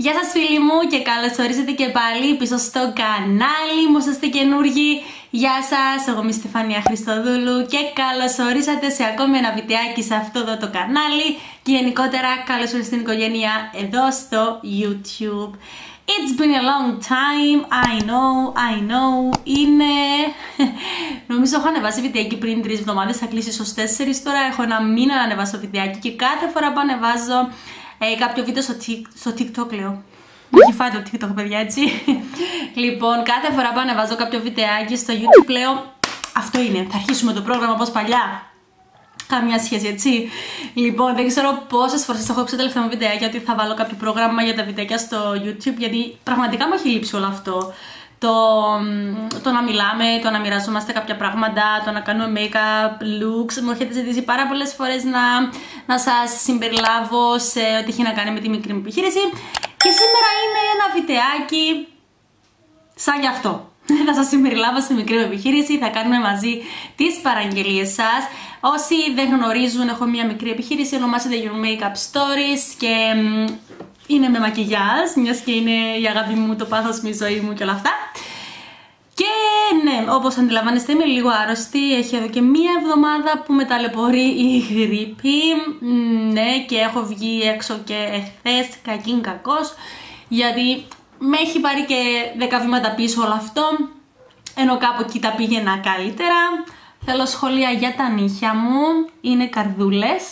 Γεια σας φίλοι μου και καλώς ορίσατε και πάλι πίσω στο κανάλι μου, είστε καινούργοι. Γεια σας, εγώ είμαι η Στεφανία Χριστοδούλου και καλώς ορίσατε σε ακόμη ένα βιντεάκι σε αυτό εδώ το κανάλι και γενικότερα καλώς ορίσατε στην οικογένεια εδώ στο YouTube. It's been a long time, I know, είναι... Νομίζω έχω ανεβάσει βιντεάκι πριν 3 εβδομάδες, θα κλείσει στους 4, τώρα έχω ένα μήνα να ανεβάσω βιντεάκι και κάθε φορά που ανεβάζω κάποιο βίντεο στο TikTok, λέω. Έχει φάει το TikTok, παιδιά, έτσι. Λοιπόν, κάθε φορά που ανεβάζω κάποιο βιντεάκι στο YouTube, λέω αυτό είναι, θα αρχίσουμε το πρόγραμμα όπως παλιά. Καμία σχέση, έτσι. Λοιπόν, δεν ξέρω πόσες φορές έχω πει τελευταία μου βιντεάκια ότι θα βάλω κάποιο πρόγραμμα για τα βιντεάκια στο YouTube, γιατί πραγματικά μου έχει λείψει όλο αυτό. Το να μιλάμε, το να μοιραζόμαστε κάποια πράγματα, το να κάνουμε make-up, looks. Μου έχετε ζητήσει πάρα πολλές φορές να σας συμπεριλάβω σε ό,τι έχει να κάνει με τη μικρή μου επιχείρηση. Και σήμερα είναι ένα βιντεάκι σαν γι' αυτό. Θα σας συμπεριλάβω στη μικρή μου επιχείρηση, θα κάνουμε μαζί τις παραγγελίες σας. Όσοι δεν γνωρίζουν, έχω μια μικρή επιχείρηση, ονομάζεται Your Makeup Stories και είναι με μακιγιάζ, μιας και είναι η αγάπη μου, το πάθος μου, η ζωή μου και όλα αυτά. Και ναι, όπως αντιλαμβάνεστε είμαι λίγο άρρωστη, έχει εδώ και μία εβδομάδα που με ταλαιπωρεί η γρίπη. Ναι, και έχω βγει έξω και εχθές, κακήν κακός, γιατί με έχει πάρει και 10 βήματα πίσω όλο αυτό, ενώ κάπου εκεί τα πήγαινα καλύτερα. Θέλω σχόλια για τα νύχια μου, είναι καρδούλες.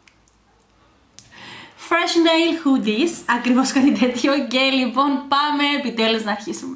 Fresh nail hoodies, ακριβώς κάτι τέτοιο, και λοιπόν πάμε επιτέλους να αρχίσουμε.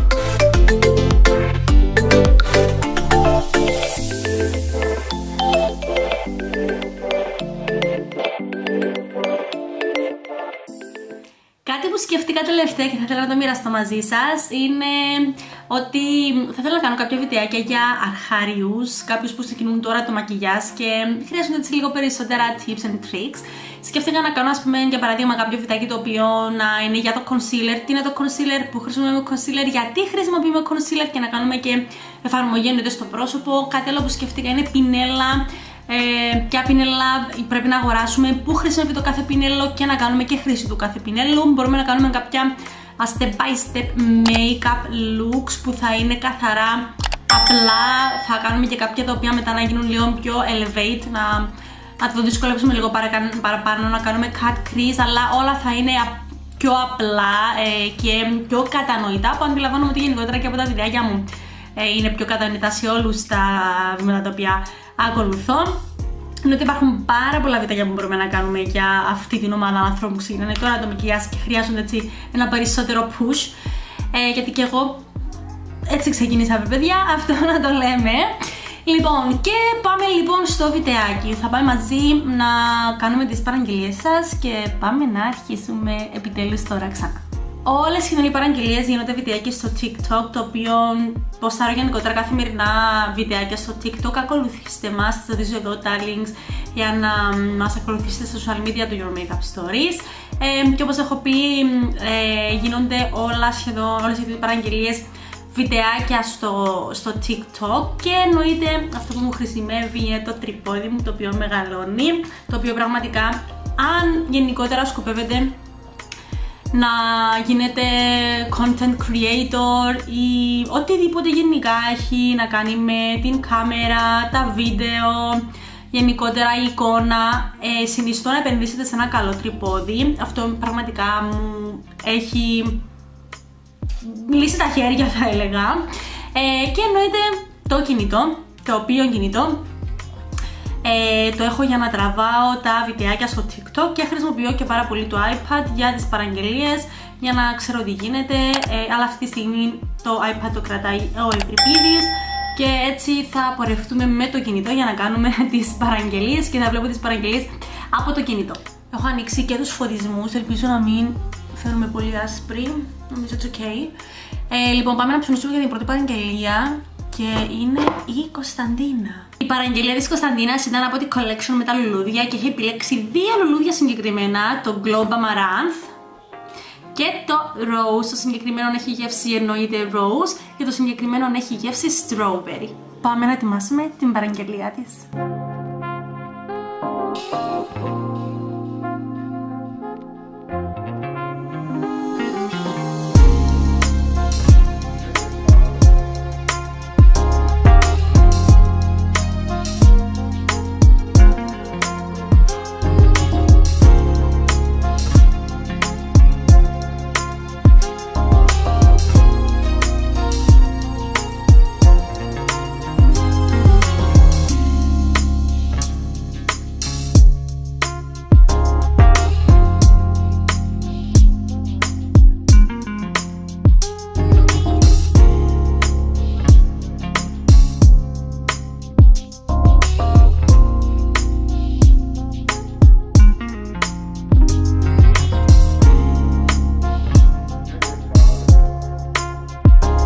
Κάτι που σκεφτήκα τελευταία και θα ήθελα να το μοιραστώ μαζί σας είναι ότι θα ήθελα να κάνω κάποια βιντεάκια για αρχάριους, κάποιους που ξεκινούν τώρα το μακιγιάζ και χρειάζονται έτσι λίγο περισσότερα tips and tricks. Σκέφτηκα να κάνω, ας πούμε, για παράδειγμα κάποιο βιντεάκι το οποίο να είναι για το concealer, τι είναι το concealer, που χρησιμοποιούμε concealer, γιατί χρησιμοποιούμε concealer και να κάνουμε και εφαρμογή εννοείται στο πρόσωπο. Κάτι άλλο που σκέφτηκα είναι πινέλα. Ποια πινέλα πρέπει να αγοράσουμε, πού χρησιμοποιεί το κάθε πινέλο και να κάνουμε και χρήση του κάθε πινέλου. Μπορούμε να κάνουμε κάποια step by step make-up looks που θα είναι καθαρά απλά. Θα κάνουμε και κάποια τα οποία μετά να γίνουν λίγο πιο elevate, να το δυσκολέψουμε λίγο παραπάνω, να κάνουμε cut crease, αλλά όλα θα είναι πιο απλά και πιο κατανοητά, που αντιλαμβάνομαι ότι γενικότερα και από τα βιντεάκια μου είναι πιο κατανοητά σε όλους τα βήματα τα οποία ακολουθώ. Είναι ότι υπάρχουν πάρα πολλά βιντεάκια που μπορούμε να κάνουμε για αυτή την ομάδα ανθρώπων που ξεκινάνε τώρα το μακιγιάζ και χρειάζονται έτσι ένα περισσότερο push, γιατί και εγώ έτσι ξεκίνησα, παιδιά, αυτό να το λέμε. Λοιπόν, και πάμε λοιπόν στο βιντεάκι. Θα πάμε μαζί να κάνουμε τις παραγγελίες σας και πάμε να αρχίσουμε επιτέλους τώρα ξανά. Όλες σχεδόν οι παραγγελίες γίνονται βιντεάκια στο TikTok, το οποίο ποστάρω γενικότερα καθημερινά βιντεάκια στο TikTok. Ακολουθήστε μας, θα δείτε εδώ τα links για να μας ακολουθήσετε στα social media του Your Makeup Stories. Και όπως έχω πει, γίνονται όλες οι παραγγελίες βιντεάκια στο TikTok, και εννοείται αυτό που μου χρησιμεύει είναι το τρυπόδι μου, το οποίο μεγαλώνει, το οποίο πραγματικά, αν γενικότερα σκοπεύετε να γίνετε content creator ή οτιδήποτε γενικά έχει να κάνει με την κάμερα, τα βίντεο, γενικότερα η εικόνα, συνιστώ να επενδύσετε σε ένα καλό τρυπόδι. Αυτό πραγματικά μου έχει λύσει τα χέρια, θα έλεγα. Και εννοείται το κινητό, το οποίο κινητό το έχω για να τραβάω τα βιντεάκια στο TikTok και χρησιμοποιώ και πάρα πολύ το iPad για τις παραγγελίες, για να ξέρω τι γίνεται, αλλά αυτή τη στιγμή το iPad το κρατάει ο Ευρυπίδης και έτσι θα πορευτούμε με το κινητό για να κάνουμε τις παραγγελίες και θα βλέπω τις παραγγελίες από το κινητό. Έχω ανοίξει και τους φωτισμούς, ελπίζω να μην φέρουμε πολύ άσπρη, νομίζω it's okay. Λοιπόν, πάμε να ψωνίσουμε για την πρώτη παραγγελία και είναι η Κωνσταντίνα. Η παραγγελία της Κωνσταντίνας ήταν από τη collection με τα λουλούδια και έχει επιλέξει 2 λουλούδια συγκεκριμένα, το Globe Amaranth και το Rose. Το συγκεκριμένο έχει γεύση, εννοείται Rose, και το συγκεκριμένο έχει γεύση Strawberry. Πάμε να ετοιμάσουμε την παραγγελία της.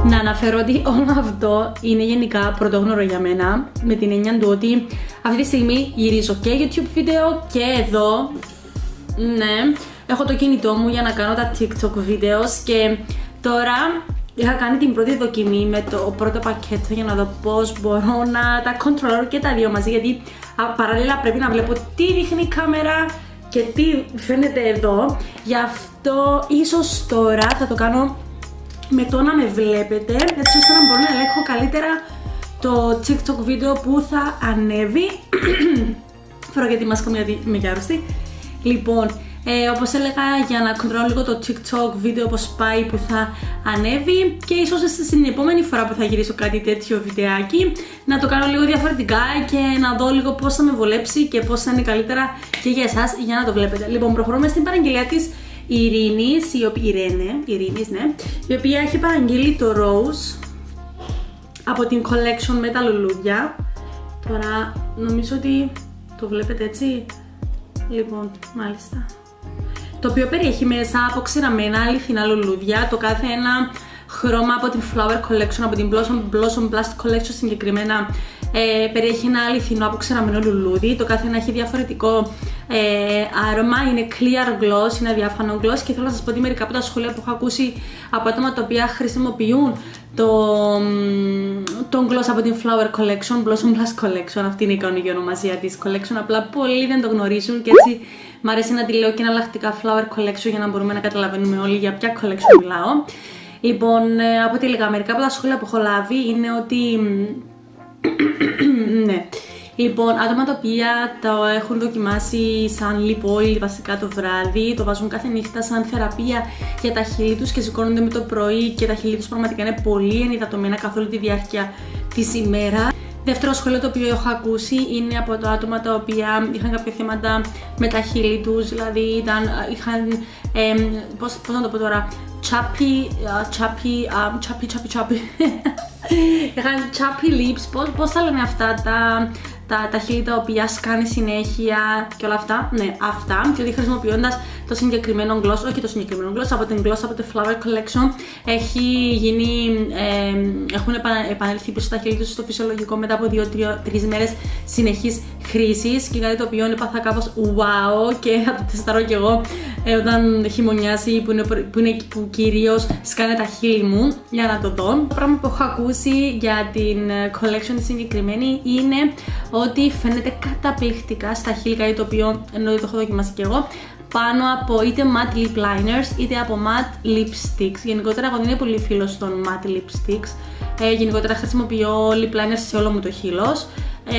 Να αναφέρω ότι όλο αυτό είναι γενικά πρωτόγνωρο για μένα, με την έννοια του ότι αυτή τη στιγμή γυρίζω και YouTube βίντεο και εδώ, ναι, έχω το κινητό μου για να κάνω τα TikTok βίντεο και τώρα είχα κάνει την πρώτη δοκιμή με το πρώτο πακέτο για να δω πώς μπορώ να τα control και τα δύο μαζί, γιατί παράλληλα πρέπει να βλέπω τι δείχνει η κάμερα και τι φαίνεται εδώ. Γι' αυτό ίσως τώρα θα το κάνω με το να με βλέπετε, έτσι ώστε να μπορώ να ελέγχω καλύτερα το TikTok βίντεο που θα ανέβει. Φορώ γιατί μάσκα μου γιατί είμαι και άρρωστη. Λοιπόν, όπως έλεγα, για να control λίγο το TikTok βίντεο πώς πάει που θα ανέβει, και ίσως στην επόμενη φορά που θα γυρίσω κάτι τέτοιο βιντεάκι να το κάνω λίγο διαφορετικά και να δω λίγο πώς θα με βολέψει και πώς θα είναι καλύτερα και για εσάς, για να το βλέπετε. Λοιπόν, προχωρούμε στην παραγγελία της Ειρήνης, η οποία έχει παραγγείλει το Rose από την collection με τα λουλούδια. Τώρα νομίζω ότι το βλέπετε έτσι. Λοιπόν, μάλιστα. Το οποίο περιέχει μέσα αποξηραμένα αληθινά λουλούδια, το κάθε ένα χρώμα από την Flower Collection, από την Blossom Blast Collection συγκεκριμένα, περιέχει ένα αληθινό αποξηραμένο λουλούδι. Το κάθε ένα έχει διαφορετικό άρωμα, είναι clear gloss, είναι αδιάφανο gloss, και θέλω να σας πω ότι μερικά από τα σχόλια που έχω ακούσει από άτομα τα οποία χρησιμοποιούν τον gloss από την Flower Collection, Blossom Blast Collection, αυτή είναι η κανονική ονομασία της collection, απλά πολλοί δεν το γνωρίζουν και έτσι μ' αρέσει να τη λέω και εναλλακτικά Flower Collection για να μπορούμε να καταλαβαίνουμε όλοι για ποια collection μιλάω. Λοιπόν, από ό,τι έλεγα, μερικά από τα σχόλια που έχω λάβει είναι ότι ναι. Λοιπόν, άτομα τα οποία το έχουν δοκιμάσει σαν lip oil βασικά το βράδυ, το βάζουν κάθε νύχτα σαν θεραπεία για τα χείλη τους και σηκώνονται με το πρωί και τα χείλη τους πραγματικά είναι πολύ ενυδατωμένα καθ' όλη τη διάρκεια της ημέρας. Δεύτερο σχόλιο το οποίο έχω ακούσει είναι από τα άτομα τα οποία είχαν κάποια θέματα με τα χείλη τους, δηλαδή είχαν, πώς να το πω τώρα, chappy, είχαν chappy lips, πώς θα λένε αυτά τα χείλη τα οποία σκάνε συνέχεια και όλα αυτά, ναι, αυτά, και ότι χρησιμοποιώντας το συγκεκριμένο gloss, όχι το συγκεκριμένο gloss, από την gloss από τη Flower Collection έχουν επανέλθει πίσω τα χείλη τους στο φυσιολογικό μετά από 2-3 μέρες συνεχής χρήσης, και κάτι το οποίο έπαθα κάπως wow και θα το τεστάρω κι εγώ όταν χειμωνιάσει, που κυρίως σκάνε τα χείλη μου, για να το δω. Το πράγμα που έχω ακούσει για την collection τη συγκεκριμένη είναι ότι φαίνεται καταπληκτικά στα χείλη, κάτι το οποίο εννοείται το έχω δοκιμάσει κι εγώ, πάνω από είτε matte lip liners είτε από matte lipsticks. Γενικότερα εγώ δεν είμαι πολύ φίλος των matte lipsticks, γενικότερα χρησιμοποιώ lip liners σε όλο μου το χείλος,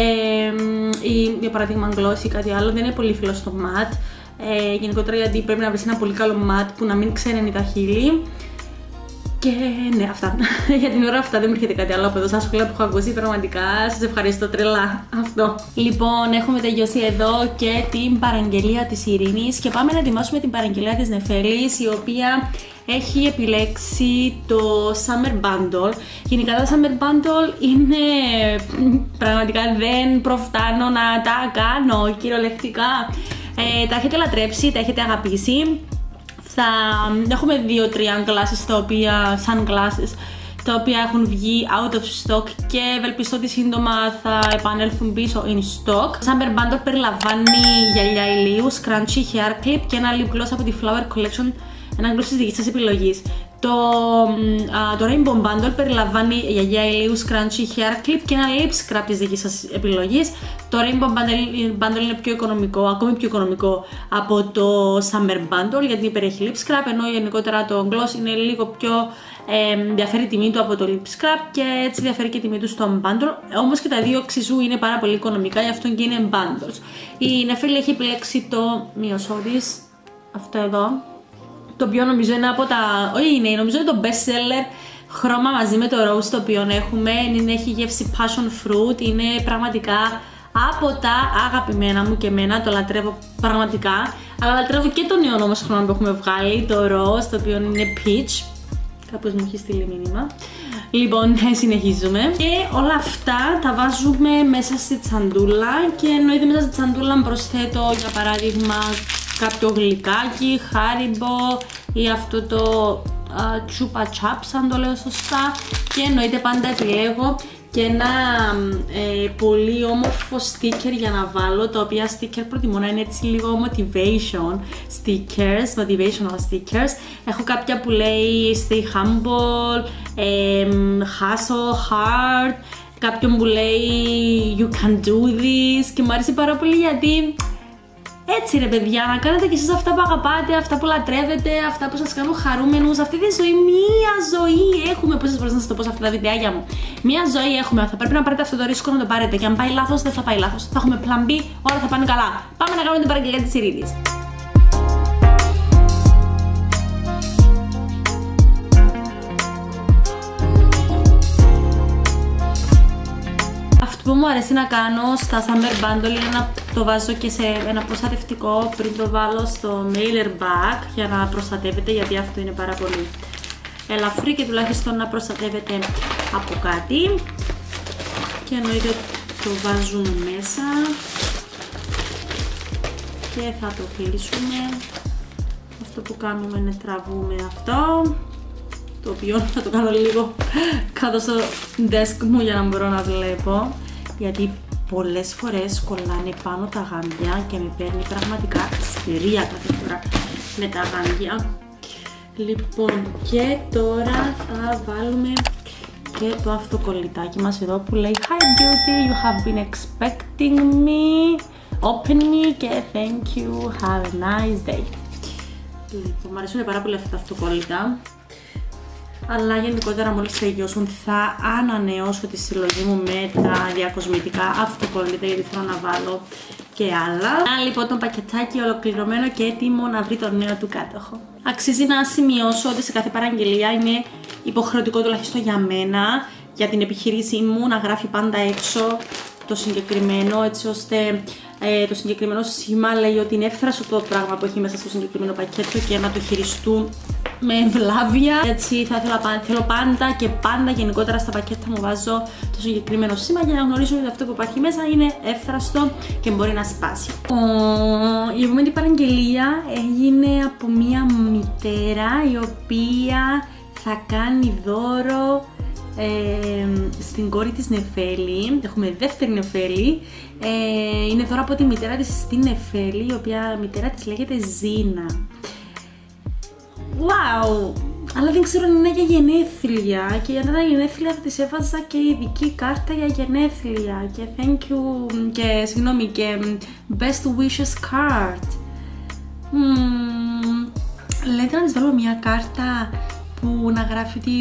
ή για παράδειγμα gloss ή κάτι άλλο, δεν είναι πολύ φίλος στο matte, γενικότερα γιατί πρέπει να βρεις ένα πολύ καλό matte που να μην ξένενει τα χείλη. Και ναι, αυτά. Για την ώρα αυτά, δεν μου έρχεται κάτι άλλο από εδώ στα σχόλια που έχω ακούσει. Πραγματικά σας ευχαριστώ τρελά αυτό. Λοιπόν, έχουμε τελειώσει εδώ και την παραγγελία της Ειρήνης και πάμε να ετοιμάσουμε την παραγγελία της Νεφέλης, η οποία έχει επιλέξει το Summer Bundle. Γενικά τα Summer Bundle είναι πραγματικά δεν προφτάνω να τα κάνω κυριολεκτικά. Τα έχετε λατρέψει, τα έχετε αγαπήσει. Θα έχουμε 2-3 sunglasses τα οποία έχουν βγει out of stock και ευελπιστώ ότι σύντομα θα επανέλθουν πίσω in stock. Summer Bundle περιλαμβάνει γυαλιά ηλίου, scrunchy hair clip και ένα lip gloss από τη Flower Collection, ένα gloss της δικής σας επιλογής. Το Rainbow Bundle περιλαμβάνει γυαλιά ηλίου, scrunchy hair clip και ένα lip scrub της δικής σας επιλογής. Το Rainbow Bundle είναι πιο οικονομικό, ακόμη πιο οικονομικό από το Summer Bundle, γιατί περιέχει lip scrub, ενώ γενικότερα το gloss είναι λίγο πιο διαφέρει η τιμή του από το lip scrub και έτσι διαφέρει και η τιμή του στο bundle. Όμως και τα δύο εξίσου είναι πάρα πολύ οικονομικά, γι' αυτό και είναι bundles. Η Νεφέλη έχει επιλέξει το μειοσόδης, αυτό εδώ, το οποίο νομίζω είναι από τα. Όχι, είναι, νομίζω είναι το best seller χρώμα μαζί με το rose το οποίο έχουμε. Έχει γεύση passion fruit, είναι πραγματικά από τα αγαπημένα μου και εμένα, το λατρεύω πραγματικά. Αλλά λατρεύω και το νέο όμως χρώμα που έχουμε βγάλει, το rose, το οποίο είναι peach. Κάπως μου έχει στείλει μήνυμα. Λοιπόν, συνεχίζουμε. Και όλα αυτά τα βάζουμε μέσα στη τσαντούλα και εννοείται μέσα στη τσαντούλα προσθέτω για παράδειγμα κάποιο γλυκάκι, χάριμπο ή αυτό Chupa Chups, αν το λέω σωστά, και εννοείται πάντα επιλέγω και ένα πολύ όμορφο sticker για να βάλω, τα οποία sticker προτιμώ να είναι έτσι λίγο motivational stickers. Έχω κάποια που λέει stay humble, hustle hard, κάποιον που λέει you can do this, και μου αρέσει πάρα πολύ γιατί έτσι ρε παιδιά, να κάνετε κι εσείς αυτά που αγαπάτε, αυτά που λατρεύετε, αυτά που σας κάνουν χαρούμενους. Αυτή τη ζωή, μία ζωή έχουμε. Πόσες φορές να σας το πω σε αυτά τα βιντεάκια μου. Μία ζωή έχουμε. Θα πρέπει να πάρετε αυτό το ρίσκο να το πάρετε. Και αν πάει λάθος, δεν θα πάει λάθος. Θα έχουμε plan B, όλα θα πάνε καλά. Πάμε να κάνουμε την παραγγελία της Ειρήνης. Αυτό που μου αρέσει να κάνω στα Summer Bundle είναι να το βάζω και σε ένα προστατευτικό πριν το βάλω στο mailer bag για να προστατεύεται, γιατί αυτό είναι πάρα πολύ ελαφρύ και τουλάχιστον να προστατεύεται από κάτι. Και εννοείται το βάζουμε μέσα και θα το κλείσουμε. Αυτό που κάνουμε είναι τραβούμε αυτό, το οποίο θα το κάνω λίγο κάτω στο desk μου για να μπορώ να βλέπω, γιατί πολλές φορές κολλάνε πάνω τα γάντια και με παίρνει πραγματικά ιστερία κάθε φορά με τα γάντια. Λοιπόν, και τώρα θα βάλουμε και το αυτοκολλητάκι μας εδώ που λέει Hi beauty, you have been expecting me, open me και thank you, have a nice day. Λοιπόν, μου αρέσουν πάρα πολύ αυτά τα αυτοκόλλητα, αλλά γενικότερα μόλις τελειώσουν θα ανανεώσω τη συλλογή μου με τα διακοσμητικά αυτοκόλλητα, γιατί θέλω να βάλω και άλλα. Λοιπόν, το πακετάκι ολοκληρωμένο και έτοιμο να βρει το νέο του κάτοχο. Αξίζει να σημειώσω ότι σε κάθε παραγγελία είναι υποχρεωτικό, τουλάχιστον για μένα, για την επιχείρησή μου, να γράφει πάντα έξω το συγκεκριμένο, έτσι ώστε το συγκεκριμένο σήμα λέει ότι είναι εύθραστο το πράγμα που έχει μέσα στο συγκεκριμένο πακέτο και να το χειριστούν με ευλάβεια. Έτσι θέλω πάντα και πάντα γενικότερα στα πακέτα μου βάζω το συγκεκριμένο σήμα για να γνωρίζω ότι αυτό που υπάρχει μέσα είναι εύθραστο και μπορεί να σπάσει. Η επόμενη παραγγελία έγινε από μία μητέρα η οποία θα κάνει δώρο στην κόρη της Νεφέλη. Έχουμε δεύτερη Νεφέλη. Είναι δώρο από τη μητέρα της στην Νεφέλη, η οποία μητέρα της λέγεται Ζήνα. Wow! Αλλά δεν ξέρω αν είναι για γενέθλια, και για τα γενέθλια θα της έβαζα και ειδική κάρτα για γενέθλια και thank you και συγγνώμη και best wishes card. Λέτε να της βάλω μια κάρτα που να γράφει ότι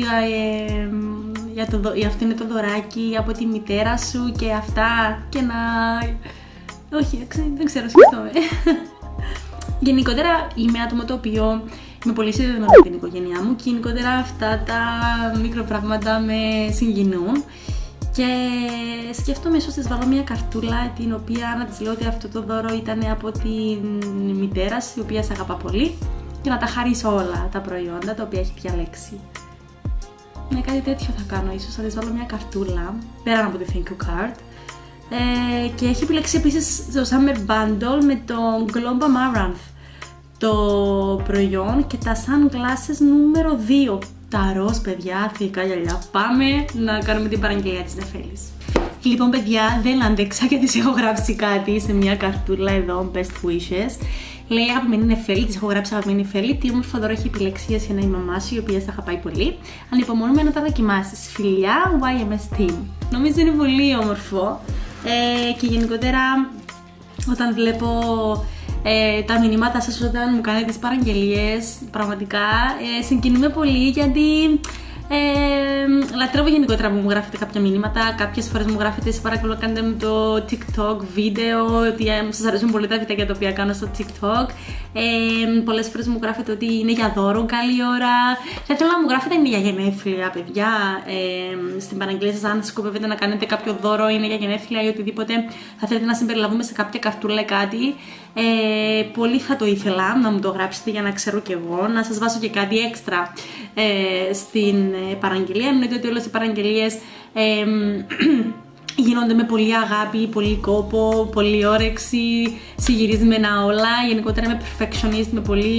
αυτό είναι το δωράκι από τη μητέρα σου και αυτά, και να... Όχι, δεν ξέρω, σκεφτόμαι. Γενικότερα είμαι άτομο το οποίο είμαι πολύ συνδεδεμένο με την οικογένειά μου και γενικότερα αυτά τα μικροπράγματα με συγκινούν. Και σκέφτομαι ίσως της βάλω μια καρτούλα την οποία να της λέω ότι αυτό το δώρο ήταν από τη μητέρα σου, η οποία σε αγαπά πολύ, και να τα χαρίσω όλα τα προϊόντα τα οποία έχει διαλέξει. Ναι, κάτι τέτοιο θα κάνω ίσως, θα της βάλω μια καρτούλα πέραν από τη thank you card. Και έχει επιλέξει επίσης το Summer Bundle με το Globe Amaranth το προϊόν και τα sunglasses νούμερο 2. Τα ροζ, παιδιά, θηλυκά γυαλιά. Πάμε να κάνουμε την παραγγελία της Νεφέλης. Λοιπόν, παιδιά, δεν άντεξα και της έχω γράψει κάτι σε μια καρτούλα εδώ, best wishes. Λέει αγαπημένη Νεφέλη, της έχω γράψει αγαπημένη Νεφέλη, τι όμορφο δώρο έχει επιλέξει για σένα η μαμά σου, η οποία σε αγαπάει πολύ. Ανυπομονούμε να τα δοκιμάσεις. Φιλιά, YMS Team. Νομίζω είναι πολύ όμορφο. Και γενικότερα όταν βλέπω τα μηνύματα σας όταν μου κάνετε τις παραγγελίες, πραγματικά συγκινούμε πολύ, γιατί λατρεύω γενικότερα που μου γράφετε κάποια μηνύματα. Κάποιες φορές μου γράφετε σε παρακαλώ κάντε μου το TikTok βίντεο, ότι σας αρέσουν πολύ τα βιντεάκια τα οποία κάνω στο TikTok. Πολλές φορές μου γράφετε ότι είναι για δώρο, καλή ώρα. Θα ήθελα να μου γράφετε είναι για γενέθλια, παιδιά, στην παραγγελία σας, αν σκοπεύετε να κάνετε κάποιο δώρο, είναι για γενέθλια ή οτιδήποτε θα θέλετε να συμπεριλαβούμε σε κάποια καρτούλα ή κάτι. Πολύ θα το ήθελα να μου το γράψετε για να ξέρω κι εγώ, να σας βάζω και κάτι έξτρα στην παραγγελία. Εννοείται ότι όλες οι παραγγελίες γίνονται με πολύ αγάπη, πολύ κόπο, πολύ όρεξη, συγυρισμένα όλα. Γενικότερα είμαι perfectionist, με πολύ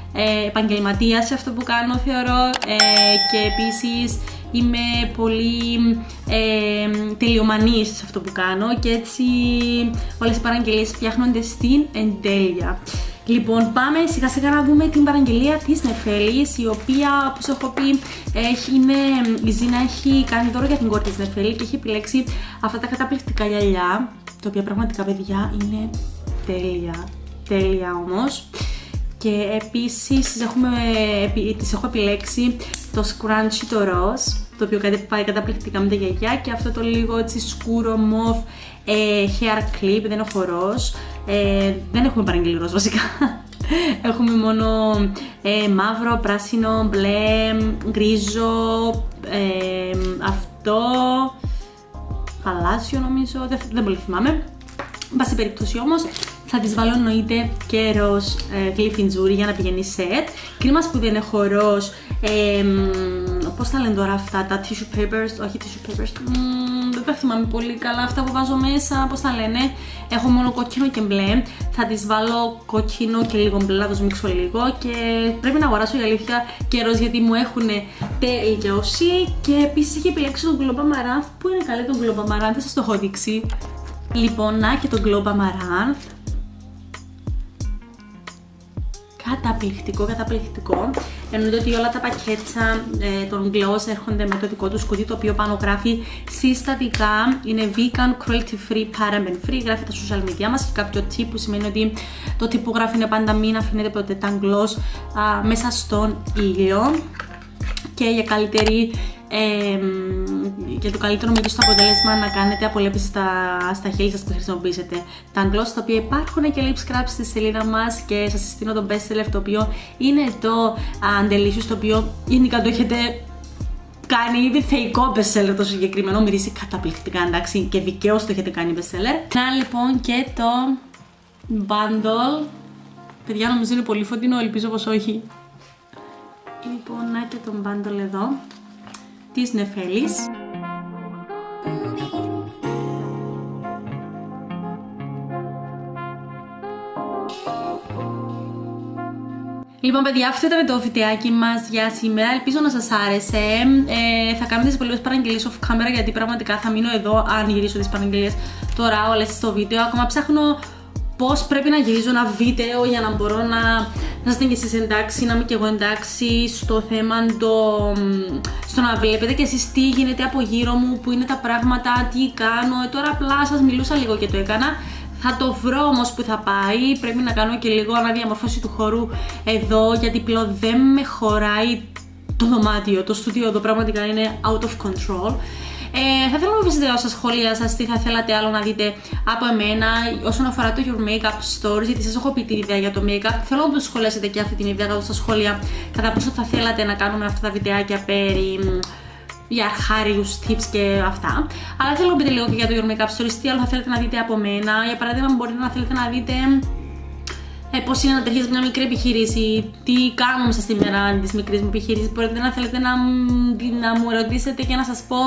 επαγγελματία σε αυτό που κάνω, θεωρώ, και επίσης είμαι πολύ τελειομανής σε αυτό που κάνω και έτσι όλες οι παραγγελίες φτιάχνονται στην εντέλεια. Λοιπόν, πάμε σιγά σιγά να δούμε την παραγγελία της Νεφέλης, η οποία, όπως έχω πει, η Ζήνα έχει κάνει δώρο για την κόρη της Νεφέλη και έχει επιλέξει αυτά τα καταπληκτικά γυαλιά, τα οποία πραγματικά, παιδιά, είναι τέλεια όμως. Και επίσης της έχω επιλέξει το scrunchie το ροζ, το οποίο πάει καταπληκτικά με τα γυαλιά, και αυτό το λίγο έτσι σκούρο μοβ hair clip, δεν έχω ροζ, δεν έχουμε παραγγελί ροζ βασικά. Έχουμε μόνο μαύρο, πράσινο, μπλε, γκρίζο, αυτό, γαλάζιο νομίζω, δεν πολύ θυμάμαι. Εν πάση περιπτώσει όμως, θα τις βάλω εννοείται και ροζ γλυφιντζούρι για να πηγαίνει σετ. Κρίμα που δεν έχω ροζ, πώς τα λένε τώρα αυτά, τα tissue papers, όχι tissue papers, δεν τα θυμάμαι πολύ καλά αυτά που βάζω μέσα, πώς τα λένε. Έχω μόνο κόκκινο και μπλε, θα τις βάλω κόκκινο και λίγο μπλε, να τους μίξω λίγο, και πρέπει να αγοράσω η αλήθεια και ροζ γιατί μου έχουν τελειώσει. Και επίσης έχει επιλέξει τον Globe Amaranth, που είναι καλή τον Globe Amaranth, δεν σας το έχω δείξει. Λοιπόν, να και τον Globe Amaranth. Καταπληκτικό. Εννοείται ότι όλα τα πακέτσα των gloss έρχονται με το δικό του σκούτι, το οποίο πάνω γράφει συστατικά είναι vegan, cruelty free, paraben free. Γράφει τα social media μας και κάποιο tip, που σημαίνει ότι το tip που γράφει είναι πάντα μην αφήνετε ποτέ τα gloss μέσα στον ήλιο, και για το καλύτερο μέγιστο αποτέλεσμα να κάνετε απολέπιση στα χείλη σας που χρησιμοποιήσετε τα gloss, τα οποία υπάρχουν και lip scrubs στη σελίδα μας, και σας συστήνω το best seller, το οποίο είναι το Delicious, το οποίο γενικά το έχετε κάνει ήδη θεϊκό best seller το συγκεκριμένο, μυρίζει καταπληκτικά, εντάξει, και δικαίως το έχετε κάνει best seller. Να λοιπόν και το bundle, παιδιά, νομίζω είναι πολύ φωτεινό, ελπίζω πως όχι. Λοιπόν, να και το bundle εδώ της Νεφέλης. Λοιπόν, παιδιά, αυτό ήταν το βιντεάκι μας για σήμερα. Ελπίζω να σας άρεσε. Θα κάνουμε τις υπόλοιπες παραγγελίες off camera, γιατί πραγματικά θα μείνω εδώ αν γυρίσω τις παραγγελίες τώρα όλες στο βίντεο. Ακόμα ψάχνω πώς πρέπει να γυρίζω ένα βίντεο για να μπορώ να είστε και εσείς εντάξει, να είμαι και εγώ εντάξει στο θέμα στο να βλέπετε και εσείς τι γίνεται από γύρω μου, που είναι τα πράγματα, τι κάνω. Τώρα απλά σας μιλούσα λίγο και το έκανα. Θα το βρω όμως που θα πάει. Πρέπει να κάνω και λίγο αναδιαμορφώση του χώρου εδώ, γιατί πλέον δεν με χωράει το δωμάτιο. Το στούντιο εδώ πραγματικά είναι out of control. Θα ήθελα να μου αφήσετε στα σχόλια σας τι θα θέλατε άλλο να δείτε από εμένα όσον αφορά το Your Makeup Stories, γιατί σας έχω πει την ιδέα για το make-up. Θέλω να το σχολιάσετε και αυτή την ιδέα κάτω στα σχόλια, κατά πόσο θα θέλατε να κάνουμε αυτά τα βιντεάκια για αρχάριους tips και αυτά. Αλλά θέλω να πείτε λίγο και για το Your Makeup Stories, τι άλλο θα θέλετε να δείτε από μένα. Για παράδειγμα, μπορείτε να θέλετε να δείτε πώς είναι να τρέχεις μια μικρή επιχείρηση, τι κάνουμε μέσα στη μέρα της μικρής μου επιχείρησης. Μπορείτε να θέλετε να μου ρωτήσετε και να σας πω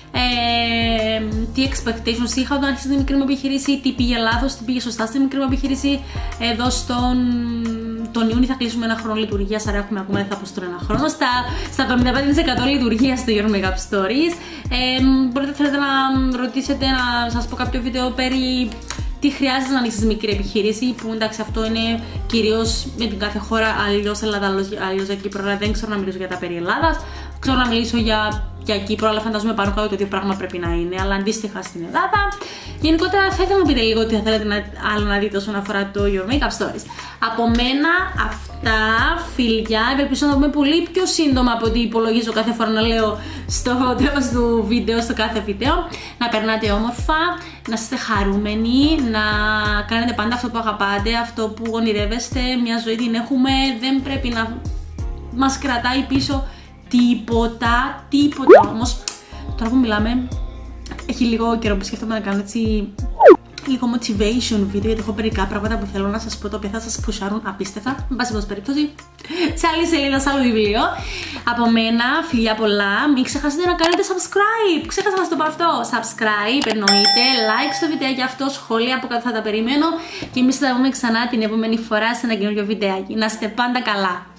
τι expectations είχα όταν άρχισα τη μικρή μου επιχείρηση, τι πήγε λάθος, τι πήγε σωστά στη μικρή μου επιχείρηση. Εδώ τον Ιούνιο θα κλείσουμε ένα χρόνο λειτουργίας, άρα έχουμε ακόμα, δεν θα πω στον ένα χρόνο, στα 75% λειτουργίας στο Your Makeup Stories. Μπορείτε θέλετε να ρωτήσετε, να σας πω κάποιο βίντεο περί τι χρειάζεται να ανοίξεις μικρή επιχείρηση, που εντάξει αυτό είναι κυρίως με την κάθε χώρα, αλλιώς Ελλάδα, αλλιώς για Κύπρο, αλλά δεν ξέρω να μιλήσω για τα περί Ελλάδας. Ξέρω να μιλήσω για Κύπρο, αλλά φαντάζομαι πάνω κάτω το ίδιο πράγμα πρέπει να είναι, αλλά αντίστοιχα στην Ελλάδα. Γενικότερα θα ήθελα να πείτε λίγο τι θα θέλετε άλλο να δείτε όσον αφορά το Your Makeup Stories. Από μένα αυτά, φιλιά, ευελπίζω να δούμε πολύ πιο σύντομα από ό,τι υπολογίζω κάθε φορά να λέω στο τέλος του βίντεο, στο κάθε βίντεο. Να περνάτε όμορφα, να είστε χαρούμενοι, να κάνετε πάντα αυτό που αγαπάτε, αυτό που ονειρεύεστε. Μια ζωή την έχουμε, δεν πρέπει να μας κρατάει πίσω τίποτα. Όμως, τώρα που μιλάμε, έχει λίγο καιρό που σκέφτομαι να κάνω έτσι λίγο motivation βίντεο, γιατί έχω μερικά πράγματα που θέλω να σας πω, τα οποία θα σας πουσάρουν απίστευτα. Με πάση περιπτώσει, σε άλλη σελίδα, σε άλλο βιβλίο. Από μένα, φιλιά πολλά. Μην ξεχάσετε να κάνετε subscribe. Ξέχασα να σας το πω αυτό. Subscribe εννοείται, like στο βιντεάκι αυτό, σχόλια από κάτω θα τα περιμένω. Και εμείς θα τα δούμε ξανά την επόμενη φορά σε ένα καινούριο βιντεάκι. Να είστε πάντα καλά.